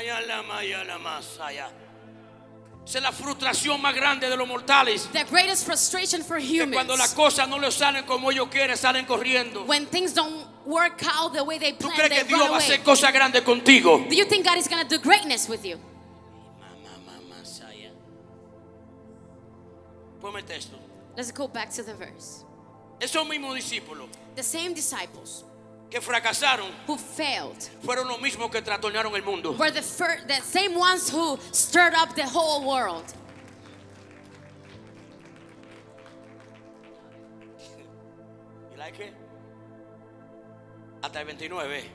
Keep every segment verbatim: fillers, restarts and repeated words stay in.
Esa es la frustración más grande de los mortales. The greatest frustration for humans. Que cuando las cosas no le salen como ellos quieren, salen corriendo. When things don't work out the way they ¿Tú plan, crees they que Dios run va a away. hacer cosas grandes contigo? Do you think God is going to do greatness with you? Ponme el texto. Let's go back to the verse. Esos mismos discípulos The same disciples que fracasaron who failed fueron los mismos que trastornaron el mundo. were the, fir- the same ones who stirred up the whole world. ¿Y like it? Hasta el veintinueve.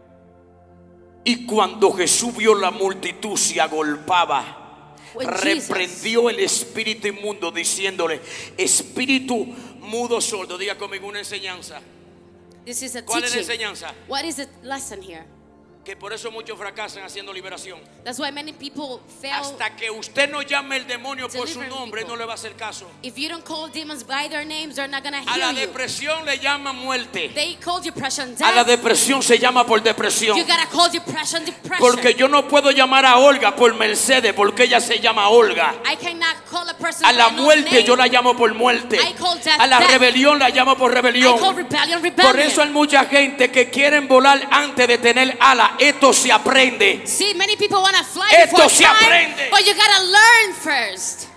Y cuando Jesús vio la multitud se agolpaba, When reprendió el espíritu inmundo diciéndole: espíritu mudo sordo. Diga conmigo una enseñanza. This is a ¿Cuál es la teaching. enseñanza? What is the lesson here? Que por eso muchos fracasan haciendo liberación. That's why many people fail. Hasta que usted no llame el demonio por su Delivering nombre, people. no le va a hacer caso. If you don't call demons by their names, they're not going to A la hear you. depresión le llaman muerte. They call depression A la death. depresión se llama por depresión. You got to call depression depression. Porque yo no puedo llamar a Olga por Mercedes, porque ella se llama Olga. I cannot call a person A la by no muerte name. yo la llamo por muerte. I call death A la death. rebelión la llamo por I rebelión. call rebellion rebellion. Por eso hay mucha gente que quieren volar antes de tener alas. Esto se aprende. See, many people want to fly Esto before se time, aprende. but you got to learn first.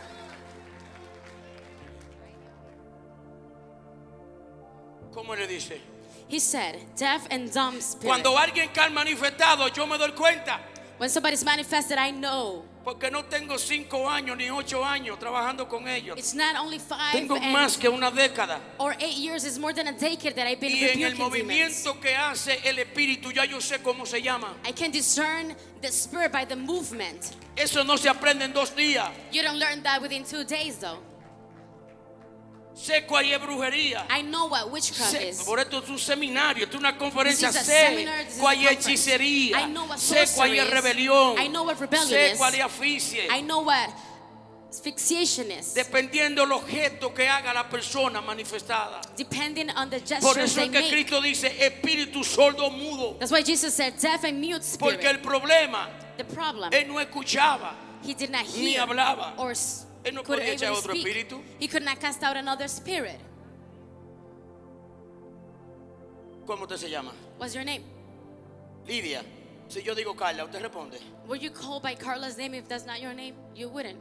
¿Cómo le dice? He said, deaf and dumb spirit. Cuando alguien que ha manifestado, yo me doy cuenta. When somebody's manifested, I know. Porque no tengo cinco años ni ocho años trabajando con ellos. It's not only five Tengo and- más que una década. or eight years. It's more than a decade that I've been Y en el rebuking demons. movimiento que hace el espíritu, ya yo sé cómo se llama. I can discern the spirit by the movement. Eso no se aprende en dos días. You don't learn that within two days, though. Sé cuál es brujería. I know what witchcraft Sé, is. por esto es un seminario, esto es una conferencia. This is a Sé seminar, this is cuál a es conference. hechicería. I know what Sé cuál sorcery es is. rebelión. I know what rebellion Sé is. cuál es aficie. I know what asphyxiation is. Dependiendo del objeto que haga la persona manifestada. Depending on the Por gestures eso they es que make. Cristo dice espíritu sordo mudo. That's why Jesus said, deaf and mute Porque spirit. el problema, The problem, él no escuchaba. he did not ni hear hablaba. or s- Él no could podía echar even otro speak. espíritu. He could not cast out another spirit. ¿Cómo usted se llama? What's your name? Lidia. Si yo digo Carla, usted responde. Were you called by Carla's name if that's not your name? You wouldn't.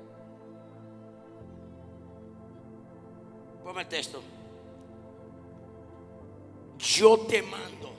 Ponme el texto. Yo te mando.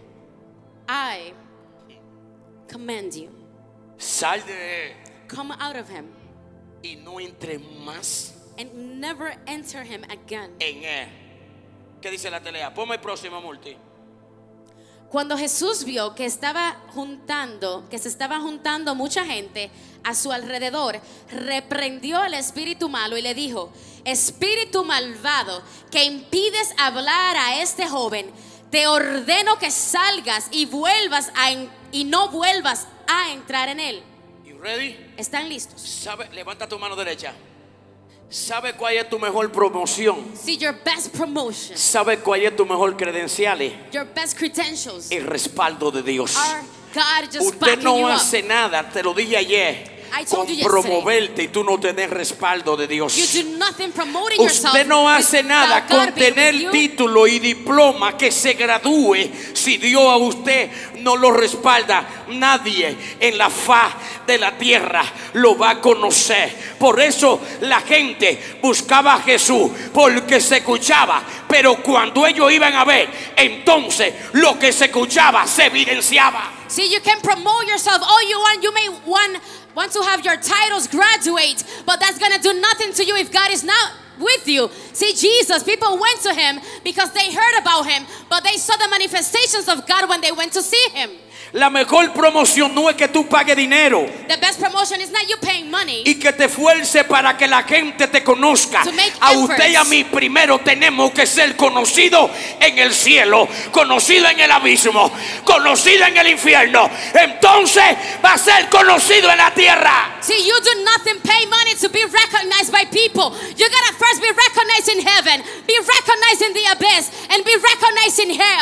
I command you, Sal de él come out of him y no entre más and never enter him again. en él. ¿Qué dice la telea? Ponme el próximo multi. Cuando Jesús vio que estaba juntando, que se estaba juntando mucha gente a su alrededor, reprendió al espíritu malo y le dijo: espíritu malvado, que impides hablar a este joven, te ordeno que salgas y vuelvas a en- y no vuelvas a entrar en él. You ready? ¿Están listos? ¿Sabe? Levanta tu mano derecha. ¿Sabe cuál es tu mejor promoción? See, your best promotion, ¿Sabe cuál es tu mejor credenciales? your best credentials El respaldo de Dios. are God just Usted backing no you up. hace nada, te lo dije ayer, I con told you yesterday. promoverte y tú no tenés respaldo de Dios. You do nothing promoting yourself. Usted no hace nada without God con being tener with you. título y diploma que se gradúe si Dios a usted no lo respalda. Nadie en la faz de la tierra lo va a conocer. Por eso la gente buscaba a Jesús porque se escuchaba, pero cuando ellos iban a ver, entonces lo que se escuchaba se evidenciaba. See, you can promote yourself all you want. You may want, want to have your titles graduate, but that's going to do nothing to you if God is not with you. See, Jesus, people went to him because they heard about him, but they saw the manifestations of God when they went to see him. La mejor promoción no es que tú pagues dinero The best promotion is not you paying money. y que te esfuerces para que la gente te conozca. To make A usted y a efforts. mí primero tenemos que ser conocidos en el cielo, conocidos en el abismo, conocidos en el infierno. Entonces va a ser conocido en la tierra. See, you do nothing, pay money to be recognized by people. You gotta first be recognized in heaven, be recognized in the abyss, and be recognized in hell.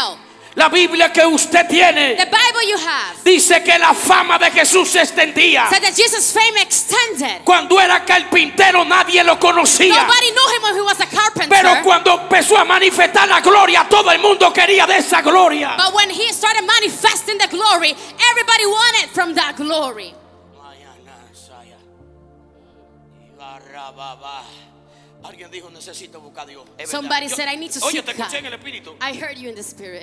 La Biblia que usted tiene The Bible you have dice que la fama de Jesús se extendía. said that Jesus' fame extended. Cuando era carpintero nadie lo conocía. Nobody knew him when he was a carpenter. Pero cuando empezó a manifestar la gloria, todo el mundo quería de esa gloria. But when he started manifesting the glory, everybody wanted from that glory. Alguien dijo necesito buscar a Dios. Es Somebody verdad. said, Yo- I need to Oye, seek te escuché en God. el espíritu. I heard you in the spirit.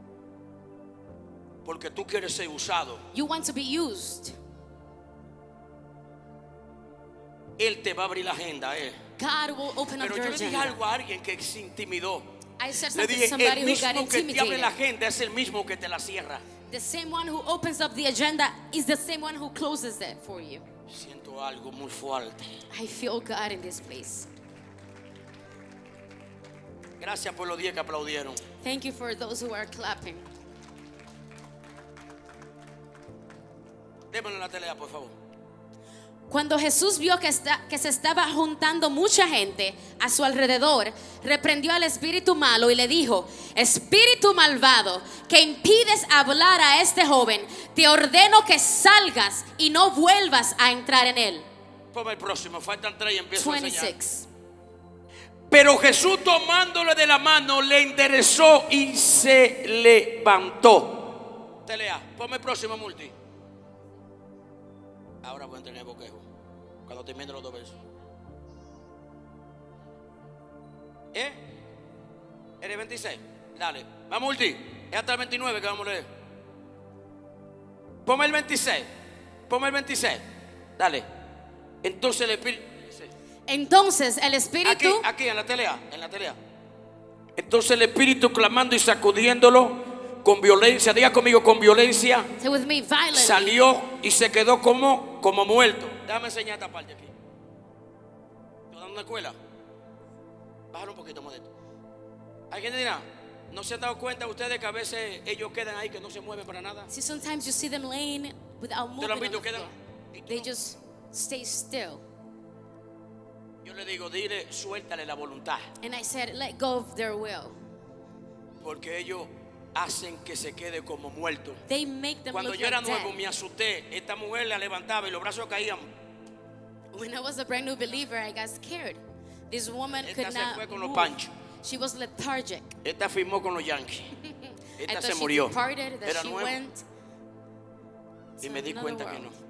Porque tú quieres ser usado. You want to be used. Él te va a abrir la agenda, eh. God will open up Pero your yo le dije agenda. algo a alguien que se intimidó. I said Le something to dije, somebody el who got mismo que te abre la intimidated. agenda es el mismo que te la cierra. The same one who opens up the agenda is the same one who closes it for you. Siento algo muy fuerte. I feel God in this place. Gracias por los diez que aplaudieron. Thank you for those who are clapping. Démosle la tele, por favor. Cuando Jesús vio que, está, que se estaba juntando mucha gente a su alrededor, reprendió al espíritu malo y le dijo: espíritu malvado, que impides hablar a este joven, te ordeno que salgas y no vuelvas a entrar en él. Ponme el próximo, faltan tres y empiezo a enseñar. veintiséis. Pero Jesús, tomándole de la mano, le enderezó y se levantó. Telea, ponme el próximo, multi. Ahora voy a entender el boquejo cuando termine los dos versos. ¿Eh? ¿Eres veintiséis? Dale, va, multi. Es hasta el veintinueve que vamos a leer. Ponme el veintiséis. Ponme el veintiséis. Dale. Entonces el espíritu. Entonces el Aquí, espíritu, aquí en la telea, en la telea. Entonces el espíritu, clamando y sacudiéndolo con violencia, diga conmigo, con violencia, say with me, violently, salió y se quedó como, como muerto. Déjame enseñar esta parte aquí. ¿Tú dando una escuela? Bájalo un poquito, modesto. Hay gente que dirá, ¿no se han dado cuenta ustedes que a veces ellos quedan ahí, que no se mueven para nada? See, sometimes you see them laying without ¿Te lo han moving on visto? the Quedan. floor. They just stay still. Yo le digo, dile, suéltale la voluntad. And I said, let go of their will. Porque ellos hacen que se quede como muerto. They make them Cuando look yo era like nuevo dead. me asusté. Esta mujer la levantaba y los brazos caían. When I was a brand new believer, I got scared. This woman Esta could se not fue con los move. panchos. She was lethargic. Esta firmó con los Yankees. I Esta thought se she murió. departed, that Era she nueva. went Y to me di another cuenta que world. no.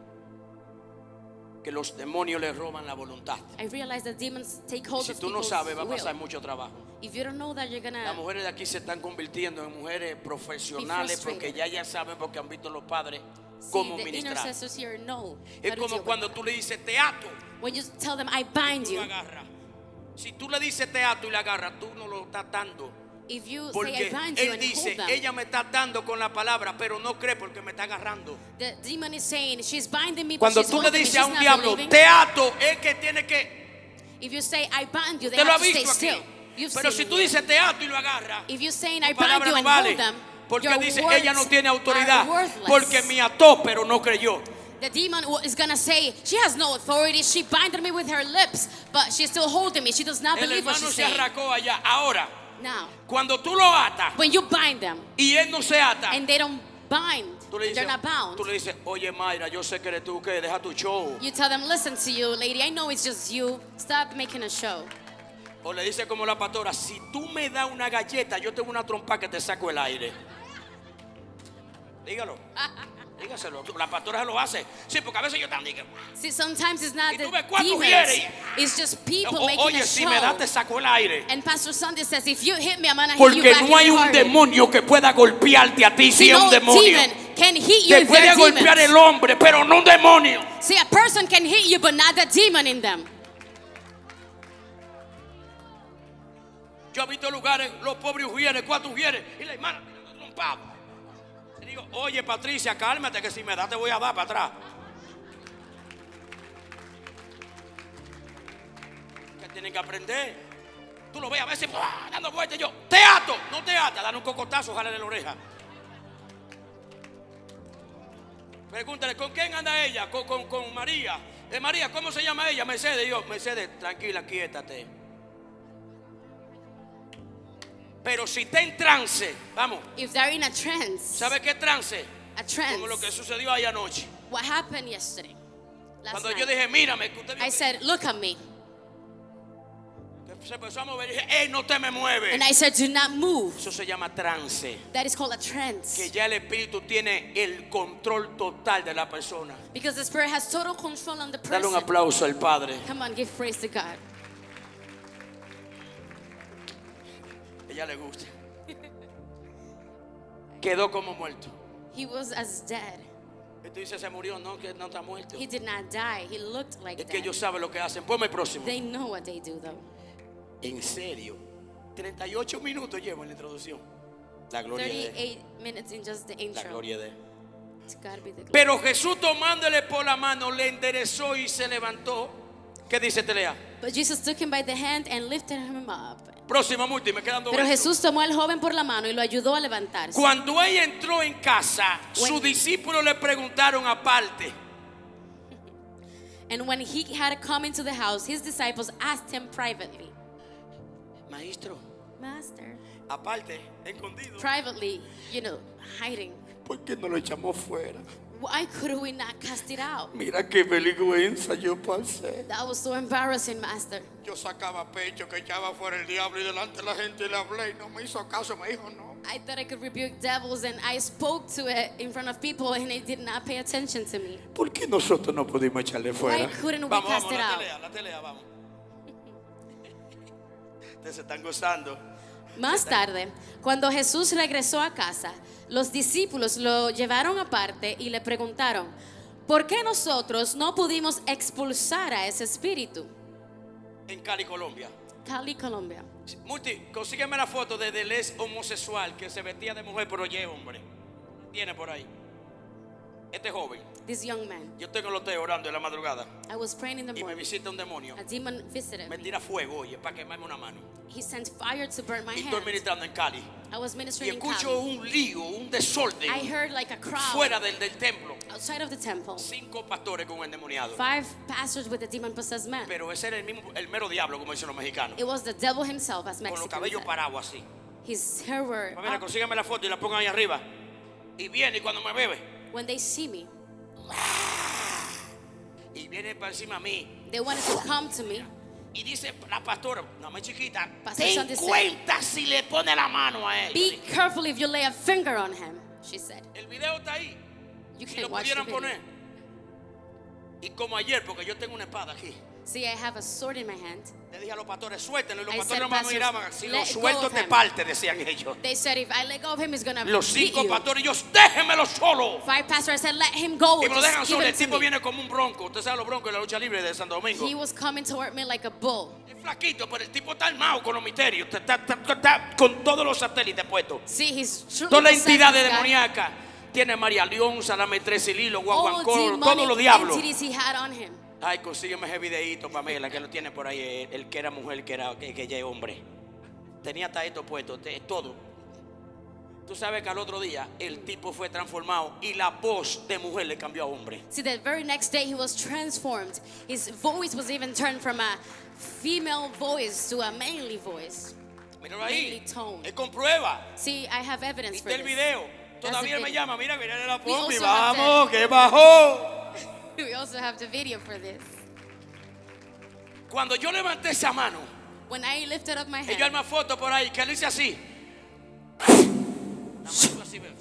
Que los demonios le roban la voluntad. I realized that demons take Y hold si of tú no people's sabes, va a will. pasar mucho trabajo. If you don't know that, you're Las gonna mujeres de aquí se están convirtiendo en mujeres profesionales frustrated. porque ya ya saben, porque han visto los padres see cómo the ministrar. intercessors here know Es how to como deal cuando with tú le dices teatro, that. When you tell them, I bind tú lo you. agarras. Si tú le dices teatro y le agarras, tú no lo estás dando. If you say I Porque bind you él and dice, hold them, ella me está dando con la palabra, pero no cree porque me está agarrando. the demon is saying she's binding me, but Cuando she's tú le holding me, dices a she's un not diablo, believing. teatro, es que tiene que. If you say I bind you, they Te lo have ha to stay visto aquí. still. You've Pero seen si it. tú dices teatro y lo agarras, If you're saying tu I bind palabra you no and vale. hold them, Porque your dice, words ella no tiene are autoridad. worthless. Porque me ató, pero no creyó. The demon is gonna say she has no authority. She binded me with her lips, but she's still holding me. She does not El believe what hermano she's se saying. arracó allá. Ahora, Now, cuando tú lo atas when you bind them y él no se ata, and they don't bind, tú le they're dices, not bound. tú le dices, oye Mayra, yo sé que eres tú, que deja tu show. You tell them, listen to you, lady. I know it's just you. Stop making a show. O le dice como la pastora, si tú me das una galleta, yo tengo una trompa que te saco el aire. Dígalo. Dígaselo. La pastora se lo hace. Sí, porque a veces yo también digo, See, sometimes it's not Y the tú ves cuántos demons. vienen. It's just people o- making oye, a si show. me das, te saco el aire. And Pastor Sunday says, if you hit me, I'm gonna hit you Porque back no hay even un harder. demonio que pueda golpearte a ti si See, es un no demonio. demon can hit you Te if puede they're golpear demons. el hombre, pero no un demonio. See, a person can hit you, but not the demon in them. Yo he visto lugares, los pobres ujieres, cuatro ujieres, y la hermana, un pavo. Y digo, oye Patricia, cálmate que si me das te voy a dar para atrás. Que tienen que aprender. Tú lo ves a veces ¡ah! Dando vueltas y yo, te ato, no te ata, dale un cocotazo, jálale la oreja. Pregúntale, ¿con quién anda ella? Con, con, con María. Eh, María, ¿cómo se llama ella? Mercedes. Y yo, Mercedes, tranquila, quiétate. Pero si está en trance, vamos. If they're in a trance, ¿Sabe qué trance? a trance, Como lo que sucedió ahí anoche. what happened yesterday? Last Cuando night. yo dije, mírame, que usted vio I said, look at me. que se empezó a mover y dije, ¡ey, no te me mueves! And I said, do not move. Eso se llama trance. That is called a trance. Que ya el espíritu tiene el control total de la persona. Because the Spirit has total control on the Dale un person. aplauso al Padre. Come on, give praise to God. Ella le gusta. Quedó como muerto. He was as dead. Y tú dices, se murió, no, que no está muerto. He did not die. He looked like Es que dead. ellos saben lo que hacen. Ponme el próximo. They know what they do though. En serio. treinta y ocho minutos llevo en la introducción. La gloria de thirty-eight minutes in just the La intro. gloria de To God be the glory. Pero Jesús tomándole por la mano le enderezó y se levantó. ¿Qué dice Telea? But Jesus took him by the hand and lifted him up. Próxima multa y me quedan dos Pero versos. Jesús tomó al joven por la mano y lo ayudó a levantarse. Cuando ella entró en casa, sus When- discípulos le preguntaron aparte. And when he had come into the house, his disciples asked him privately, Maestro, Master, aparte, escondido. privately, you know, hiding, ¿Por qué no lo echamos fuera? why could we not cast it out? Mira qué vergüenza yo pasé. That was so embarrassing, Master. Yo sacaba pecho, que echaba fuera el diablo y delante de la gente le hablé y no me hizo caso, me dijo no. I thought I could rebuke devils, and I spoke to it in front of people, and they did not pay attention to me. ¿Por qué nosotros no pudimos echarle fuera? Why couldn't we Vamos, cast vamos, it la out? telea, la telea, vamos. Ustedes se están gozando. Más tarde, cuando Jesús regresó a casa, los discípulos lo llevaron aparte y le preguntaron, ¿por qué nosotros no pudimos expulsar a ese espíritu? En Cali, Colombia. Cali, Colombia. Multi, consígueme la foto de del ex homosexual que se vestía de mujer pero ya es hombre. Tiene por ahí. Este joven. This young man, Yo tengo los té orando en la madrugada I was praying in the y me morning. visita un demonio. A demon visited Me me. tira fuego, oye, para quemarme una mano. He sent fire to burn my Y estoy hand. ministrando en Cali. I was Y ministering in escucho Cali. un lío, un desorden I heard like a crowd fuera del, del templo. outside of the temple. Cinco pastores con un endemoniado. Five pastors with a demon-possessed man. Pero ese era el mismo, el mero diablo, como dicen los mexicanos. It was the devil himself, as Con los Mexicans cabellos said. parados así. His hair were Pues mira, up. consígueme la foto y la pongan ahí arriba. Y viene y cuando me bebe. When they see me, Y viene para encima a mí. they wanted to come to me. Y dice la pastora, no más chiquita, Pastor ten Sandy said, cuenta si le pone la mano a él. Be careful if you lay a finger on him, she said. El video está ahí. You Si can lo watch the pudieran video. poner. Y como ayer, porque yo tengo una espada aquí. See, I have a sword in my hand. Le dije a los pastores, suéltenlo. Y los I pastores said, no me "Pastors, miraban. Si lo let go suelto of te him." parte, decían ellos. They said, if I let go of him, he's gonna Los beat cinco you. pastores, ellos, déjenmelo solo. Five pastors said, let him go. Y me lo Just dejan give solo. him El to tipo me. viene como un bronco. Usted sabe los broncos de la lucha libre de Santo Domingo. He was coming toward me like a bull. Es flaquito, pero el tipo está armado con los misterios. Está, está- está- está con todos los satélites puestos. See, he's truly Toda la possessed, entidad this guy. demoníaca. Tiene María León, Salame Tres y Lilo, All Guaguancó, todos los demonic diablos. entities he had on him. Ay, consígueme ese videíto, Pamela, que lo tiene por ahí. El, el que era mujer, que, era, que, que ya es hombre. Tenía hasta esto puesto, te- todo. Tú sabes que al otro día el tipo fue transformado y la voz de mujer le cambió a hombre. See, the very next day he was transformed. His voice was even turned from a female voice to a manly voice. Míralo ahí. Manly tone. Es con prueba. See, I have evidence for Viste el this. video. That's Todavía the él me video. llama. Mira, mira la We pompa y also have vamos, que bajó. We also have the video for this. Cuando yo levanté esa mano, When I lifted up my y yo hand, armé foto por ahí, que él hice así. La mano hizo así, ve.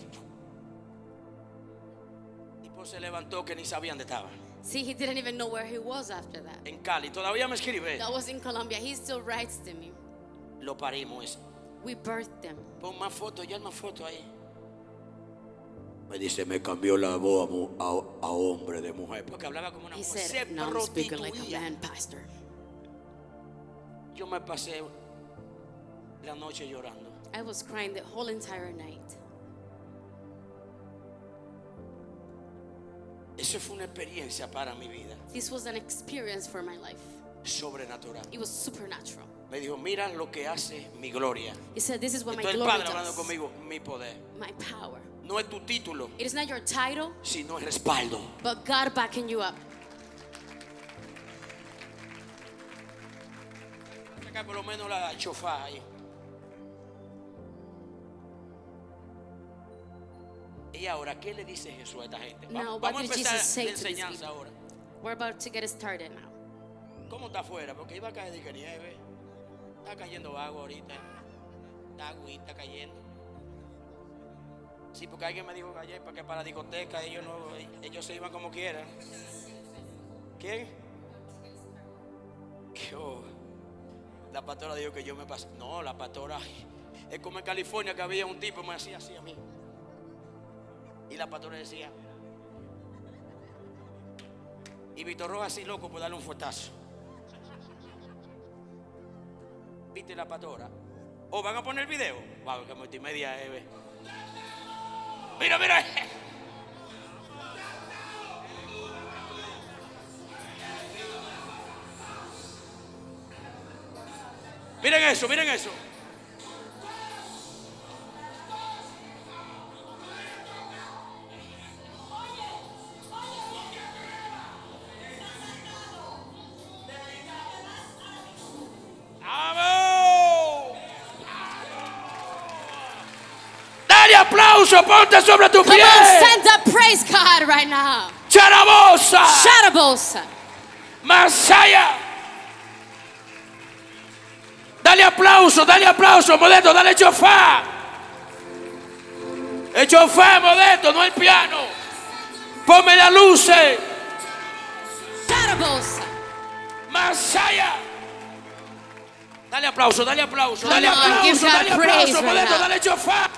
El tipo se levantó que ni sabía dónde estaba. see, he didn't even know where he was after that. En Cali, todavía me escribe. That was in Colombia. He still writes to me. Lo parimos ese. We birthed them. Pon más fotos, ya más fotos ahí. Me dice, me cambió la voz a, mu- a- a hombre de mujer. Porque hablaba como una He mujer. Se said, now I'm speaking like a prostituía. man, pastor. Yo me pasé la noche llorando. I was crying the whole entire night. Eso fue una experiencia para mi vida. This was an experience for my life. Sobrenatural. It was supernatural. Me dijo, mira lo que hace mi gloria. He said, this is what my Entonces el glory Padre hablando does. conmigo, mi poder. My power. No es tu título, It is not your title, sino el respaldo. but God backing you up. Saca por lo menos la chofá ahí. Ahora, ¿qué le dice Jesús a esta gente? Now, Vamos, what vamos a did empezar Jesus say la to these enseñanza people? ahora. We're about to get started now. ¿Cómo está afuera? Porque iba a caer de nieve. Está cayendo agua ahorita. Está agüita cayendo. Sí, porque alguien me dijo ayer para que para la discoteca ellos no, ellos se iban como quieran. ¿Quién? Que, oh, la pastora dijo que yo me pasé. No, la pastora es como en California que había un tipo que me hacía así a mí. Y la pastora decía. Y Víctor Rojas así loco por darle un fuetazo. ¿Viste la pastora? ¿O van a poner el video? Wow, que multimedia eh. Mira, mira. Miren eso, miren eso. ¡Vamos! Dale aplauso, ponte sobre tu Come pie. on, stand up, praise God right now. Charabosa. Shadabosa. Masaya. Dale aplauso, dale aplauso, Modesto, dale chofá. El chofá, Modesto, no el piano. Ponme las luces. Shadabosa. Masaya. Dale aplauso, dale aplauso, dale Come on, give aplauso, God dale praise aplauso, right Modesto, now. dale chofá.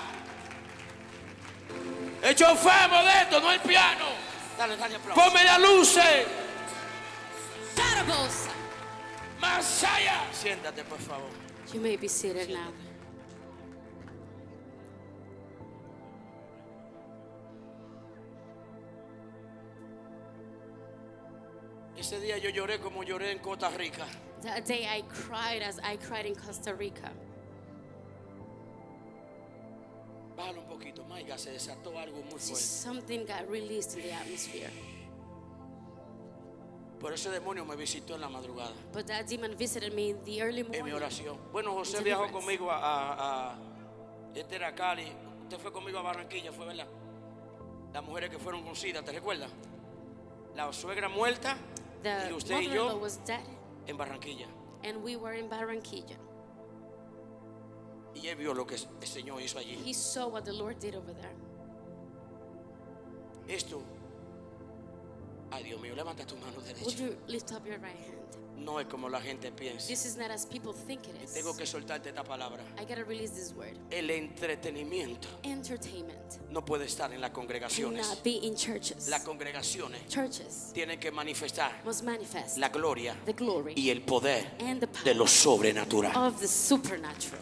El chofá, Modesto, no el piano. Dale, dale aplauso. Ponme las luces. Shadabosa. Masaya. Siéntate, por favor. You may be seated now. Ese día yo lloré como lloré en Costa Rica. That day I cried as I cried in Costa Rica. Bájalo un poquito, Maiga, se desató algo muy See, fuerte. something got released in the atmosphere. Por ese demonio me visitó en la madrugada, But that demon visited me in the early en mi morning. oración. Bueno, José In viajó deliverance. conmigo a, a, a este era Cali. Usted fue conmigo a Barranquilla, fue verdad. Las mujeres que fueron con SIDA, ¿te recuerdas? La suegra muerta The y usted y mother-in-law yo was dead, en Barranquilla. and we were in Barranquilla. Y él vio lo que el Señor hizo allí. He saw what the Lord did over there. Esto, ay Dios mío, levanta tu mano Would derecha. you lift up your right hand? No es como la gente piensa. This is not as people think it is. Tengo que soltarte esta palabra. I gotta release this word. El entretenimiento Entertainment no puede estar en las congregaciones. cannot be in churches. Las congregaciones Churches tienen que manifestar must manifest la gloria the glory y el poder and the power de lo sobrenatural. of the supernatural.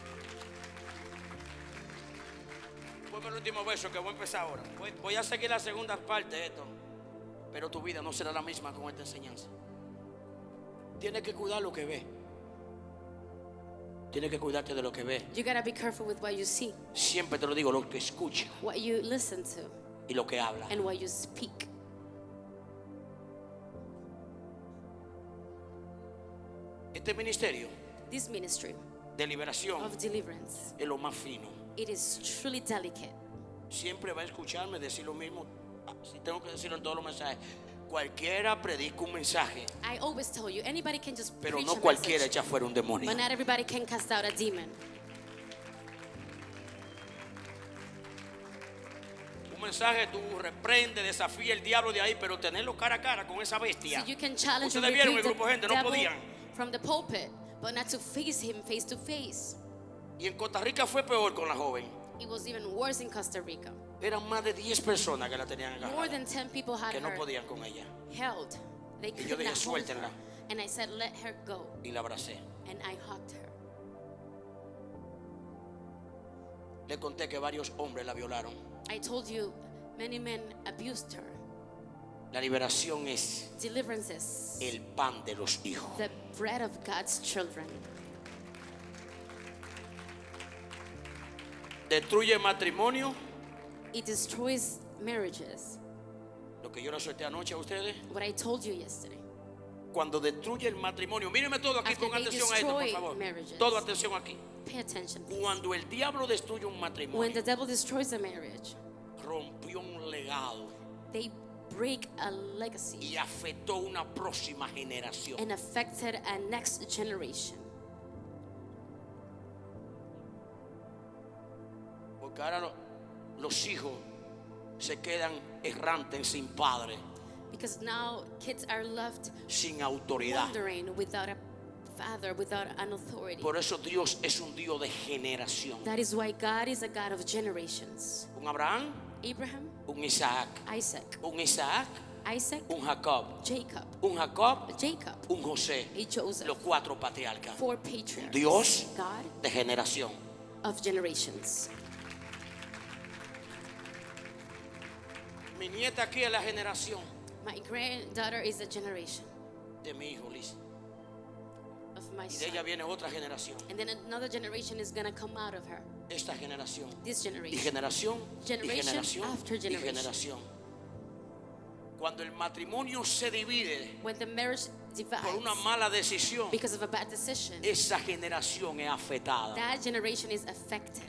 Ponme el último verso que voy a empezar ahora. Voy, voy a seguir la segunda parte de esto, pero tu vida no será la misma con esta enseñanza. Tienes que cuidar lo que ves. Tienes que cuidarte de lo que ves. You gotta be careful with what you see, Siempre te lo digo, lo que escucha what you listen to, y lo que habla. and what you speak. Este ministerio This ministry de liberación of deliverance, es lo más fino. it is truly delicate. Siempre va a escucharme decir lo mismo. Si tengo que decirlo en todos los mensajes, cualquiera predica un mensaje, I always tell you, anybody can just pero preach no a cualquiera message, echa fuera un demonio. but not everybody can cast out a demon. Un mensaje, tú reprende, desafía el diablo de ahí, pero tenerlo cara a cara con esa bestia. So you can challenge and Ustedes vieron el rebuke grupo de gente, the no devil podían. from the pulpit, but not to face him face to face. Y en Costa Rica fue peor con la joven. It was even worse in Costa Rica. Eran más de diez personas que la tenían More agarrada, than ten people had que no her podían con ella. held. They Y yo could dije, not hold suéltenla. her. And I said, let her go. Y la abracé. And I hugged her. Le conté que varios hombres la violaron. I told you, many men abused her. La liberación es Deliverance is el pan de los hijos. the bread of God's children. Destruye el matrimonio. It destroys marriages. Lo que yo le solté anoche a ustedes. What I told you yesterday. Cuando destruye el matrimonio, mírenme todo aquí, After pongan they atención a esto, por destroy favor. marriages. Todo atención aquí. Pay attention, please. Cuando el diablo destruye un When matrimonio, the devil destroys a marriage, rompió un legado They break a legacy y afectó una próxima generación. and affected a next generation. Porque ahora lo- los hijos se quedan errantes sin padre, Because now kids are left sin autoridad. wandering without a father, without an authority. Por eso Dios es un Dios de generación. That is why God is a God of generations. Un Abraham, Abraham, un Isaac, Isaac, un Isaac, Isaac, un Jacob, Jacob, un Jacob, Jacob, un José, and Joseph. los cuatro patriarcas. Four patriarchs. Dios God de generación. of generations. Mi nieta aquí es la generación My granddaughter is a generation de mi hijo Liz. of my Y de son. ella viene otra generación. And then another generation is going to come out of her. Esta generación. This Y generation. generación. Y Generation generación. after Y generation. generación. Cuando el matrimonio se divide When the marriage por una divides mala decisión, because of a bad decision, esa generación es afectada. that generation is affected.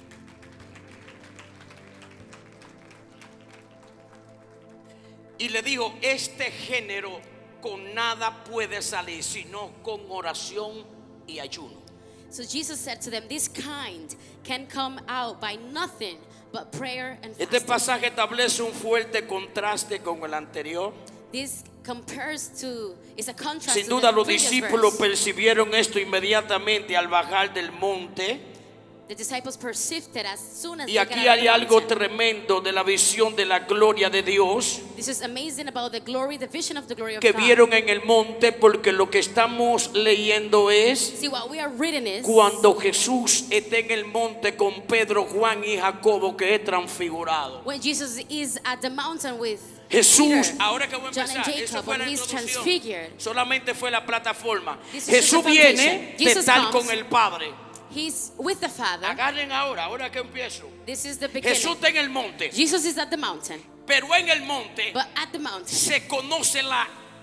Y le dijo, este género con nada puede salir, sino con oración y ayuno. So Jesus said to them, this kind can come out by nothing but prayer and Este fasting. pasaje establece un fuerte contraste con el anterior. This compares to, is a contrast Sin to duda the los previous discípulos verse. percibieron esto inmediatamente al bajar del monte. The disciples perceived it as soon as Y they got aquí out of hay the algo mountain. tremendo de la visión de la gloria de Dios This is amazing about the glory, the vision of the glory of que God. vieron en el monte, porque lo que estamos leyendo es See, what we are reading is cuando Jesús está en el monte con Pedro, Juan y Jacobo, que es transfigurado. when Jesus is at the mountain with Jesús, Peter, ahora que voy a John and empezar, eso Jacob, fue la when he's introducción, transfigured. solamente fue la plataforma. This is just Jesús the viene foundation. de Jesus estar comes. con el Padre. He's with the Father. Agarren ahora, ahora que empiezo. This is the beginning. Jesús está en el monte, Jesus is at the mountain, pero en el monte but at the mountain, se conoce la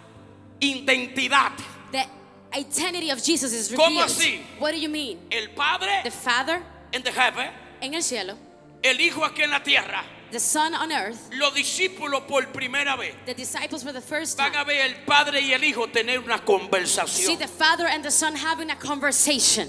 identidad. the identity of Jesus is ¿Cómo revealed. así? What do you mean? El Padre The Father en the heaven, en el cielo, el Hijo aquí en la tierra. the Son on earth. Los discípulos por primera vez The disciples for the first van time a ver el Padre y el Hijo tener una see conversación. the Father and the Son having a conversation.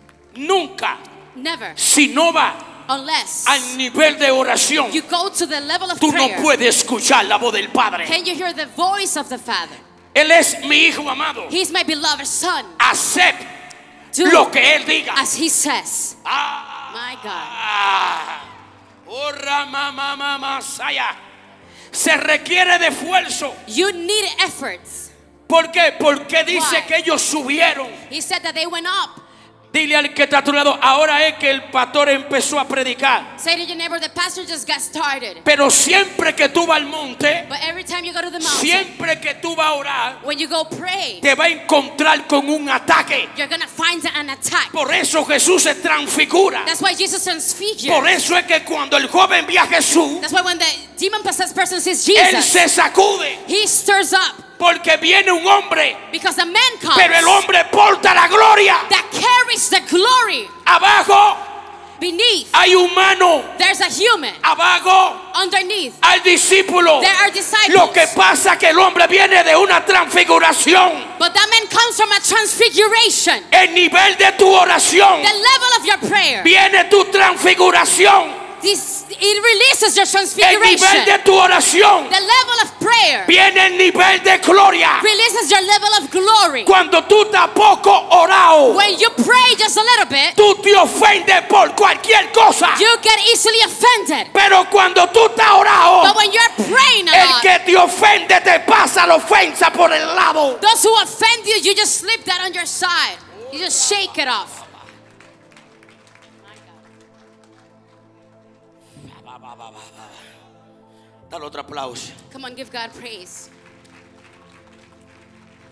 Nunca, Never, si no va unless al nivel de oración, you go to the level of tú no prayer. puedes escuchar la voz del Padre. Can you hear the voice of the Father? Él es mi Hijo amado. He's my beloved Son. Acepta Do lo que Él diga. as He says. Ah, My God. ah, oh, Rama, Mama, Masaya. Se requiere de esfuerzo. You need efforts. ¿Por qué? Porque dice Why? que ellos subieron. He said that they went up. Dile al que está a tu lado, ahora es que el pastor empezó a predicar. Say to your neighbor, the pastor just got started. Pero siempre que tú vas al monte, But every time you go to the mountain, siempre que tú vas a orar, when you go pray, te va a encontrar con un ataque. you're going to find an attack. Por eso Jesús se transfigura. That's why Jesus transfigured. Por eso es que cuando el joven ve a Jesús, That's why when the demon-possessed person sees él Jesus, se sacude. he stirs up Porque viene un hombre, because the man comes pero el hombre porta la gloria. that carries the glory. Abajo Beneath, hay humano. there's a human. Abajo Underneath, al discípulo. there are disciples. Lo que pasa es que el hombre viene de una transfiguración. But that man comes from a transfiguration. El nivel de tu oración The level of your prayer, viene tu transfiguración. this, it releases your El transfiguration. nivel de tu oración The level of prayer viene el nivel de gloria. releases your level of glory. Cuando tú estás poco orado, When you pray just a little bit, tú te ofendes por cualquier cosa. you get easily offended. Pero cuando tú estás orado, But when you're praying a el lot, que te ofende te pasa la ofensa por el lado. those who offend you, you just slip that on your side. You just shake it off. Dale otro aplauso. Come on, give God praise.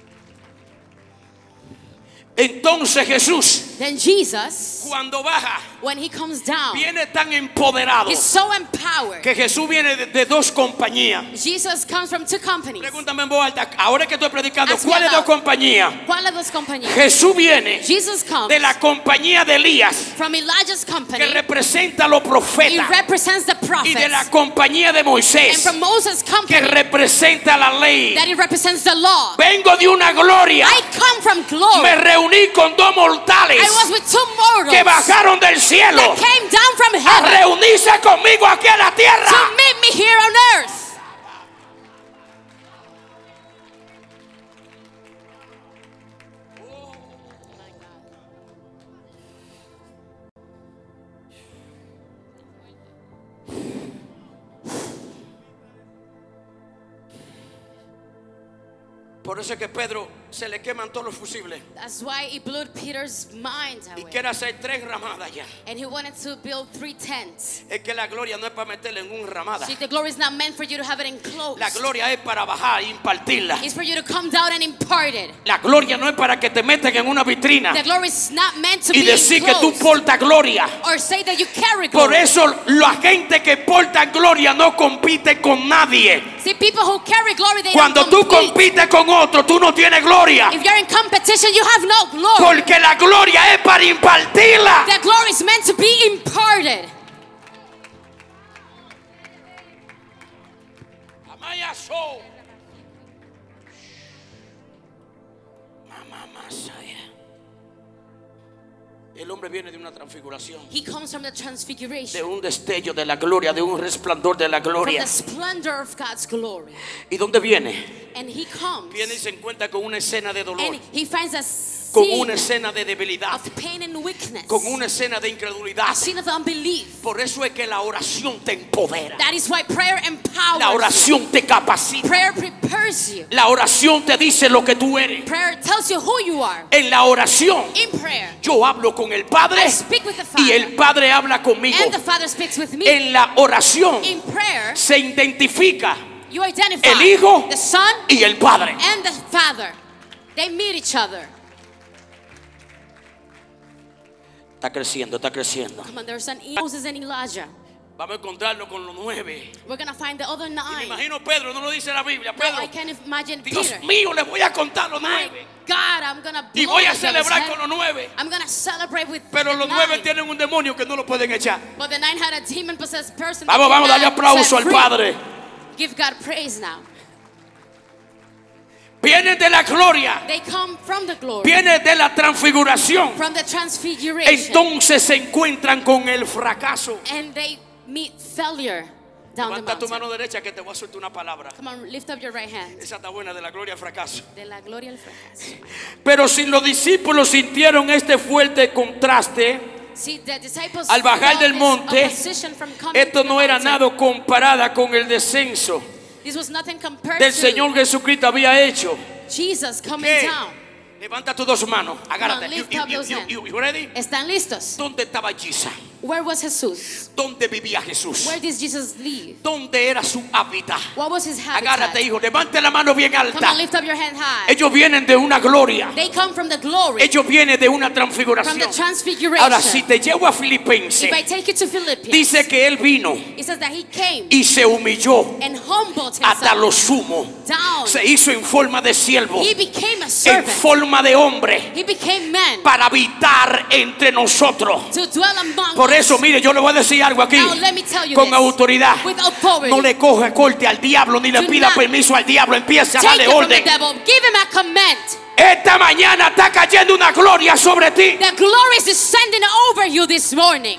Entonces Jesús, Then Jesus, cuando baja, when he comes down, viene tan empoderado he's so empowered. que Jesús viene de, de dos compañías. Jesus comes from two companies. Pregúntame en voz alta, ahora que estoy predicando, Ask me ¿cuáles dos about- compañías? ¿Cuáles dos compañías? Jesús viene Jesus comes de la compañía de Elías, from Elijah's company. que representa a los He profetas, represents the y prophets. de la compañía de And Moisés, from Moses' que company, representa la ley. that he represents the law. Vengo de una gloria. I come from glory. Me reuní con dos mortales I was with two mortals que bajaron del cielo that came down from a heaven reunirse conmigo aquí en la tierra. to meet me here on earth. Por eso es que Pedro se le queman todos los fusibles That's why he blew Peter's mind y away. quiere hacer tres ramadas ya. And he wanted to build three tents. Es que la gloria no es para meterla en un ramada. See, the glory is not meant for you to have it enclosed. La gloria es para bajar e impartirla. It's for you to come down and impart it. La gloria no es para que te metan en una vitrina The glory is not meant to y be decir que tú enclosed portas gloria. or say that you carry Por glory. eso la gente que porta gloria no compite con nadie. See, people who carry glory, they Cuando don't tú compete. compites con otro, tú no tienes gloria. If you're in competition, you have no glory. Porque la gloria es para impartirla. The glory is meant to be imparted. Amaya so. Mamá Masaya. El hombre viene de una transfiguración, He comes from the de transfiguration, un destello de la gloria, de un resplandor de la from gloria. the splendor of God's glory. ¿Y dónde viene? And he comes Viene y se encuentra con una escena de dolor, and he finds a con scene una escena de debilidad, of pain and weakness, con una escena de incredulidad. a scene of unbelief. Por eso es que la oración te empodera. That is why prayer empowers La you. oración te capacita. Prayer prepares you. La oración te dice lo que tú eres. Prayer tells you who you are. En la oración In prayer, yo hablo con el Padre I speak with the Father, y el Padre habla conmigo. and the Father speaks with me. En la oración In prayer, se identifica you identify el Hijo the Son y el Padre. and the Father. They meet each other. Está creciendo, está creciendo. Come on, there's an Moses and Elijah. Vamos a encontrarlo con los nueve. We're gonna find the other Me nine. imagino Pedro, no lo dice la Biblia. Now, Pedro, I can't imagine Dios Peter. mío, le voy a contar los My nueve. God, I'm gonna Y blow voy a the devil's celebrar head. con los nueve. I'm gonna celebrate with Pero the los nueve nine. tienen un demonio que no lo pueden echar. But the nine had a demon-possessed person. Vamos, that vamos a darle cannot aplauso set al free. Padre. Give God praise now. Vienen de la gloria, They come from the glory, vienen de la transfiguración. from the transfiguration, Entonces se encuentran con el fracaso. and they meet failure down the Levanta tu mountain. mano derecha que te voy a soltar una palabra. Come on, lift up your right hand. Esa está buena, de la gloria al fracaso. De la gloria al fracaso. Pero si los discípulos sintieron este fuerte contraste See, the disciples al bajar felt del this monte, opposition from coming esto to the no era mountain. nada comparada con el descenso This was nothing compared del to Señor Jesucristo había hecho. Jesus coming ¿Qué? down. Levanta tus dos manos, agárrate. Come on, lift You- up you- those you- hands. you- you ready? ¿Están listos? ¿Dónde estaba Jesús? Where was Jesus? ¿Dónde vivía Jesús? Where did Jesus live? ¿Dónde era su hábitat? What was his habitat? Agárrate, hijo, levante la mano bien Come alta. on, lift up your hand high. Ellos vienen de una gloria. They come from the glory, Ellos vienen de una from transfiguración. the transfiguration. Ahora, si te llevo a Filipenses, If I take you to Philippians, dice que él vino it says that he came y se humilló and humbled hasta himself lo sumo. down. Se hizo en forma de siervo, He became a en servant. forma de hombre, He became man para habitar entre nosotros. to dwell among Por eso, us. mire, yo le voy a decir algo aquí Now let me tell you con this. autoridad. With authority. No le coja corte al diablo ni le Do pida not permiso al diablo. Empiece a Take darle it from the orden. devil. Give him a command. Esta mañana está cayendo una gloria sobre ti. The glory is descending over you this morning.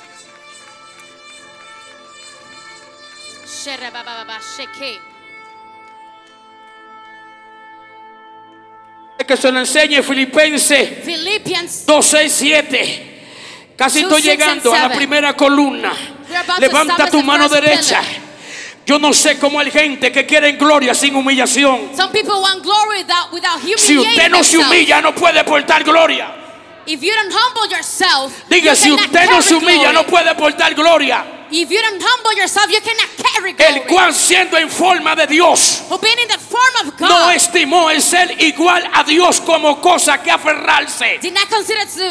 Que se lo enseñe Filipenses Philippians dos, seis, siete. Casi Two, estoy six, llegando and a la seven. primera columna. We're about to Levanta establish tu the mano first derecha. pillar. Yo no sé cómo hay gente que quiere gloria sin humillación. Some people want glory without, without Si humiliating usted no se themselves. humilla, no puede portar gloria. If you don't humble yourself, Diga, you si cannot usted no carry se humilla, glory. no puede portar gloria. If you don't humble yourself, you cannot carry glory. El cual, siendo en forma de Dios, Who being in the form of God, no estimó el ser igual a Dios como cosa que aferrarse, did not consider to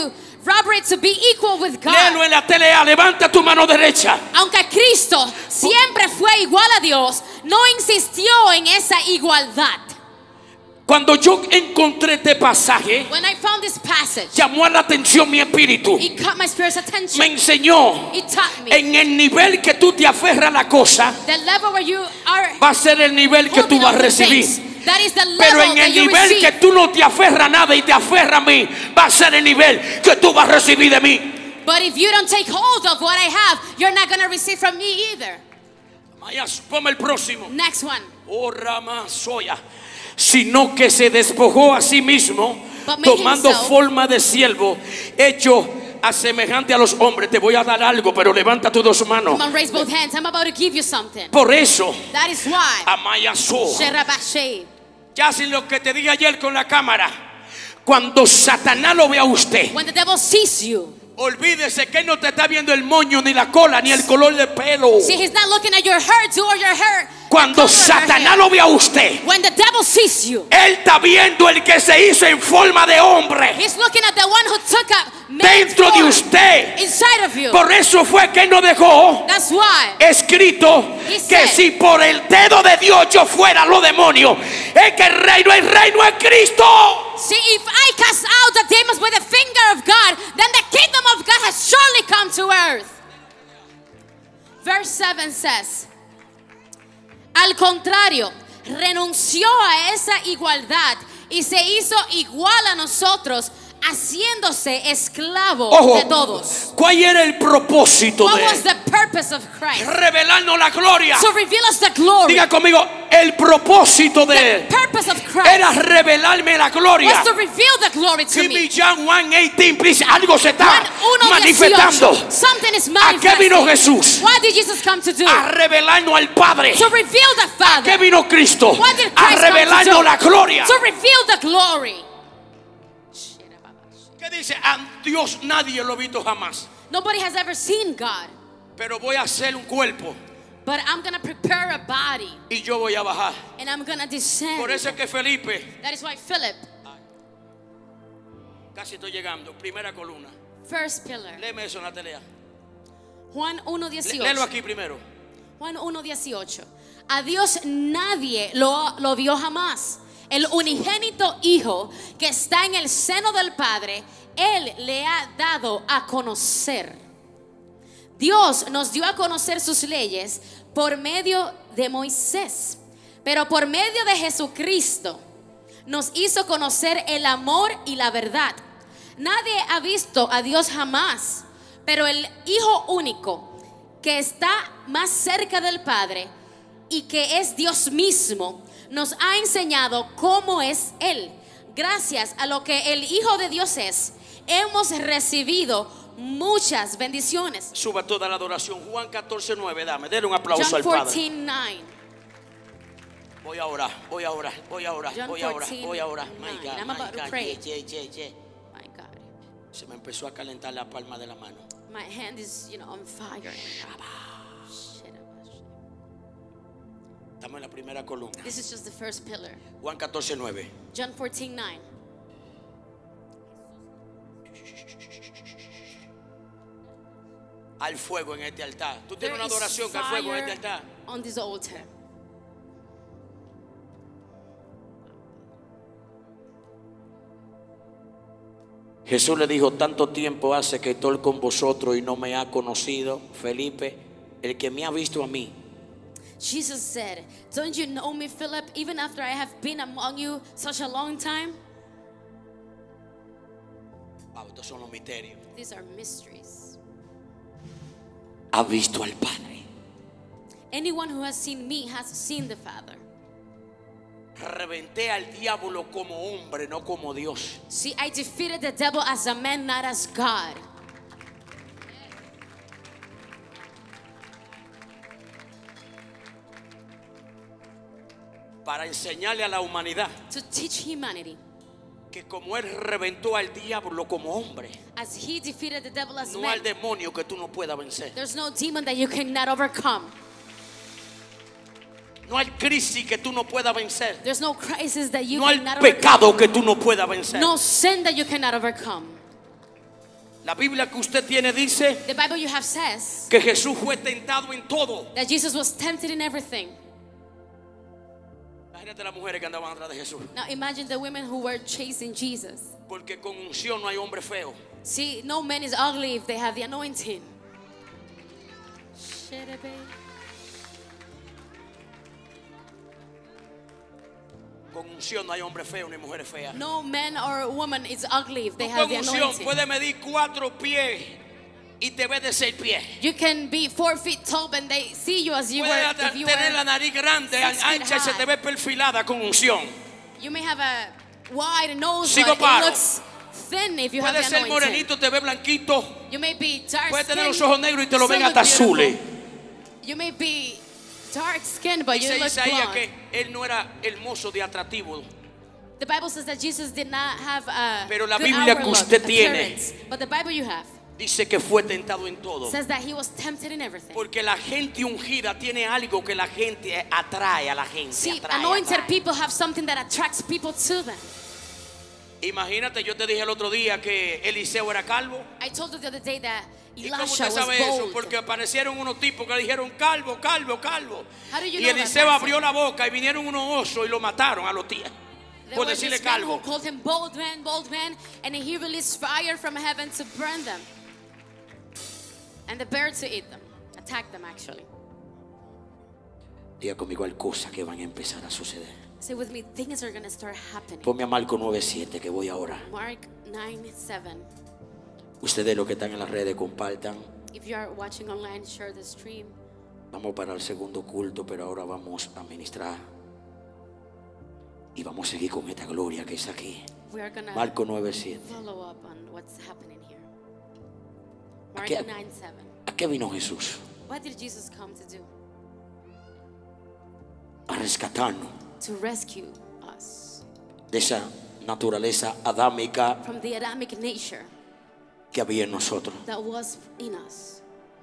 robbery to be equal with God. Léelo en la T L A, levanta tu mano derecha. Aunque Cristo siempre fue igual a Dios, no insistió en esa igualdad. Cuando yo encontré este pasaje, When I found this passage, llamó a la atención mi espíritu. it caught my spirit's attention. Me enseñó It taught me en el nivel que tú te aferras a la cosa, the level where you are va a ser el nivel que tú holding vas a on to recibir. things. That is the Pero level en that el you nivel receive. que tú no te aferras a nada y te aferras a mí, va a ser el nivel que tú vas a recibir de mí. But if you don't take hold of what I have, you're not going to receive from me either. Vaya, ponme el próximo. Next one. Oh, Rama Soya. Sino que se despojó a sí mismo, But made tomando himself- forma de siervo, hecho a semejante a los hombres. Te voy a dar algo, pero levanta tus dos manos. Come on, raise both hands. I'm about to give you something. Por eso, That is why. Amaya So, Sherabashe. ya sin lo que te dije ayer con la cámara, cuando Satanás lo ve a usted, When the devil sees you, olvídese que él no te está viendo el moño, ni la cola, ni el color de pelo. see, he's not looking at your hairdo or your hair. Cuando the color of your Satanás hair. lo ve a usted, When the devil sees you, él está viendo el que se hizo en forma de hombre he's looking at the one who took up man's dentro de form usted. inside of you. Por eso fue que él no dejó That's why. escrito He que said- si por el dedo de Dios yo fuera los demonios, es que el reino, el reino es Cristo. See, if I cast out the demons with the finger of God, then the kingdom of God has surely come to earth. Verse seven says, al contrario, renunció a esa igualdad y se hizo igual a nosotros, haciéndose esclavo Ojo, de todos. ¿cuál era el propósito What de was él? the purpose of Christ? Revelarnos la gloria. To reveal us the glory. Diga conmigo, el propósito de The él purpose of Christ era revelarme la gloria. was to reveal the glory to Give me me. John one eighteen, please. Algo se está Juan uno manifestando. dieciocho. Something is ¿A qué vino manifesting. Jesús? What did Jesus come to do? A revelarnos al Padre. To reveal the ¿A qué Father. vino Cristo? What did A Christ come to revelarnos do? la gloria. To reveal the glory. ¿Qué dice? A Dios nadie lo ha visto jamás. Nobody has ever seen God, Pero voy a hacer un cuerpo but I'm going to prepare a body y yo voy a bajar. and I'm going to descend. Por eso es que Felipe, That is why Philip, casi estoy llegando, primera columna. first pillar, Léeme eso en la tele. Juan uno Léelo dieciocho. aquí primero. Juan uno dieciocho. A Dios nadie lo, lo vio jamás. El unigénito Hijo que está en el seno del Padre, Él le ha dado a conocer. Dios nos dio a conocer sus leyes por medio de Moisés, pero por medio de Jesucristo nos hizo conocer el amor y la verdad. Nadie ha visto a Dios jamás, pero el Hijo único que está más cerca del Padre y que es Dios mismo, nos ha enseñado cómo es Él. Gracias a lo que el Hijo de Dios es, hemos recibido muchas bendiciones. Suba toda la adoración. Juan catorce nueve, dame, denle un aplauso John al Padre. fourteen nine. Voy a orar, voy a orar, voy a orar, John voy a orar, fourteen, voy a orar. nine. My God, I'm my about to God, pray. yeah, yeah, yeah, yeah. My God, Se me empezó a calentar la palma de la mano. my hand is, you know, on fire. Estamos en la primera columna. This is just the first pillar. Juan catorce nueve. John fourteen nine. Al fuego en este altar. Tú There tienes una is adoración que al fuego en este fire altar. on this altar. Jesús le dijo, tanto tiempo hace que estoy con vosotros y no me ha conocido, Felipe, el que me ha visto a mí. Jesus said, don't you know me, Philip, even after I have been among you such a long time? Wow, estos son los misterios. These are mysteries. Ha visto al Padre. Anyone who has seen me has seen the Father. Reventé al diablo como hombre, no como Dios. See, I defeated the devil as a man, not as God. Para enseñarle a la humanidad To teach humanity, que como él reventó al diablo como hombre, as he defeated the devil as no man, al demonio que tú no puedas vencer. there's no demon that you cannot overcome. No hay crisis que tú no puedas vencer. There's no crisis that you No hay cannot overcome. pecado que tú no puedas vencer. No sin that you cannot overcome. La Biblia que usted tiene dice The Bible you have says que Jesús fue tentado en todo. that Jesus was tempted in everything. Imagínate las mujeres que andaban atrás de Jesús. Now imagine the women who were chasing Jesus. Porque con unción no hay hombre feo. See, no man is ugly if they have the anointing. Con unción no hay hombre feo ni mujer fea. No man or woman is ugly if they Tú have con the unción anointing. puedes medir cuatro pies y te ves de seis pies. You can be four feet tall and they see you as you were. Puedes If you tener were, la nariz grande, six feet ancha y se high. te ve perfilada con unción. you may have a wide nose, Sigo but paro. it looks thin if you have Puedes the ser anointing. morenito, te ve blanquito. You may be dark Puedes tener skinned, los ojos negros y te lo ven still hasta look beautiful. azules. You may be dark skinned, but you Dice look Isaías blonde. que él no era hermoso de atractivo. The Bible says that Jesus did not have a Pero la good Biblia outward que look, usted tiene appearance. But the Bible you have Dice que fue tentado en todo. says that he was tempted in everything. Porque la gente ungida tiene algo que la gente atrae a la gente. See, atrae, anointed atrae. people have something that attracts people to them. Imagínate, yo te dije el otro día que Eliseo era calvo. I told you the other day that ¿Y cómo Elisha usted was sabe eso? bold. Porque aparecieron unos tipos que le dijeron calvo, calvo, calvo. How do you Y know that, Eliseo Pastor? abrió la boca y vinieron unos osos y lo mataron a los tíos. There Por were decirle these men who calvo. called him bold man, bold man, and he released fire from heaven to burn them. And the birds to eat them, attack them actually. Diga conmigo, hay cosas que van a empezar a suceder. Say with me, things are going to start happening. Ponme a Marco nueve siete que voy ahora. Mark nine seven. Ustedes los que están en las redes compartan. If you are watching online, share the stream. Vamos para el segundo culto, pero ahora vamos a ministrar. Y vamos a seguir con esta gloria que es aquí. We are going to Marco nueve siete. follow up on what's happening here. ¿A Mark qué, nine seven. ¿A qué vino Jesús? What did Jesus come to do? A rescatarnos To rescue us de esa naturaleza adámica from the Adamic nature que había en nosotros. that was in us.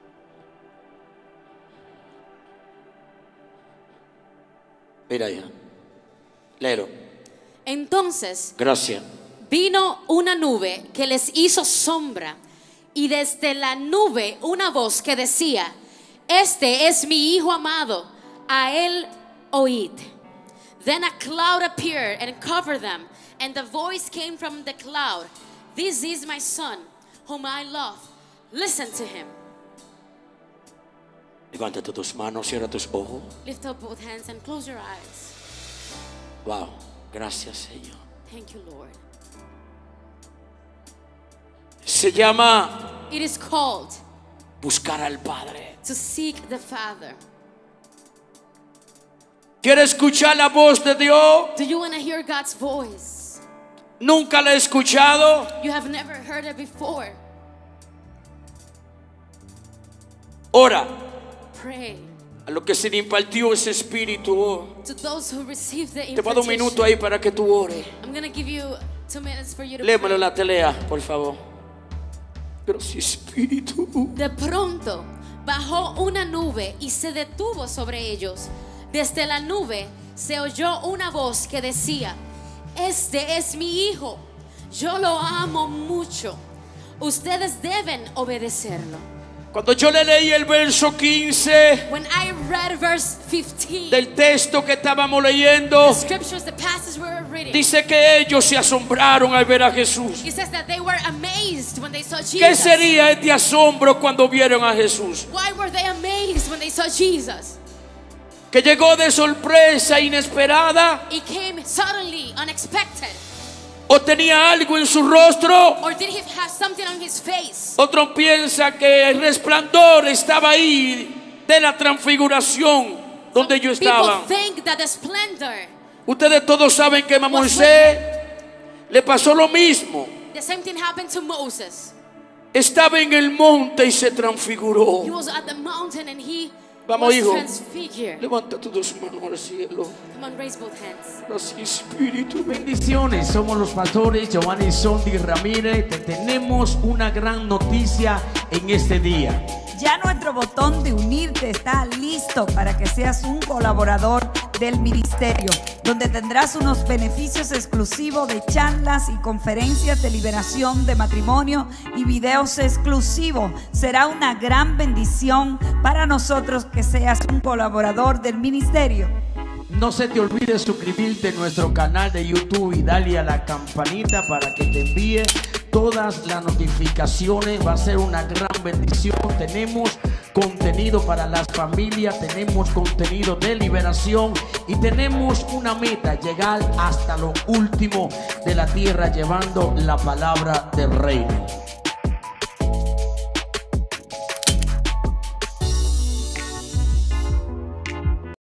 Mira ya. Léelo. Entonces Gracias. vino una nube que les hizo sombra, y desde la nube una voz que decía: este es mi hijo amado, a él oíd. Then a cloud appeared and covered them, and the voice came from the cloud: this is my son, whom I love. Listen to him. Levanta tus manos, cierra tus ojos. Lift up both hands and close your eyes. Wow. Gracias, Señor. Thank you, Lord. Se llama It is called buscar al Padre. to seek the Father. ¿Quiere escuchar la voz de Dios? Do you want to hear God's voice? Nunca la he escuchado. You have never heard it before. Ora Pray. a lo que se le impartió ese espíritu. To those who receive the Te voy a dar un invitation, minuto ahí para que tú ores. I'm going to give you two minutes for you to Léemelo pray. la telea, por favor. Gracias, Espíritu. De pronto bajó una nube y se detuvo sobre ellos. Desde la nube se oyó una voz que decía: este es mi hijo, yo lo amo mucho, ustedes deben obedecerlo. Cuando yo le leí el verso quince When I read verse fifteen, del texto que estábamos leyendo, the scriptures, the passage we were reading, dice que ellos se asombraron al ver a Jesús. it says that they were amazed when they saw Jesus. ¿Qué sería este asombro cuando vieron a Jesús? Why were they amazed when they saw Jesus? Que llegó de sorpresa inesperada, It came suddenly, unexpected. o tenía algo en su rostro. Or did he have something on his face? Otro piensa que el resplandor estaba ahí de la transfiguración donde ellos estaban. People think that the splendor, Ustedes todos saben que a Moisés le pasó lo mismo. the same thing happened to Moses. Estaba en el monte y se transfiguró. He was at the mountain and he Vamos, was hijo. transfigured. Levanta tus dos manos al cielo. Come on, raise both hands. Gracias, Espíritu. Bendiciones, somos los pastores Giovanni y Sondi Ramírez. Te tenemos una gran noticia en este día. Ya nuestro botón de unirte está listo para que seas un colaborador del ministerio, donde tendrás unos beneficios exclusivos de charlas y conferencias de liberación de matrimonio y videos exclusivos. Será una gran bendición para nosotros que seas un colaborador del ministerio. No se te olvide suscribirte a nuestro canal de YouTube y darle a la campanita para que te envíe todas las notificaciones. Va a ser una gran bendición. Tenemos contenido para las familias, tenemos contenido de liberación y tenemos una meta: llegar hasta lo último de la tierra llevando la palabra del reino.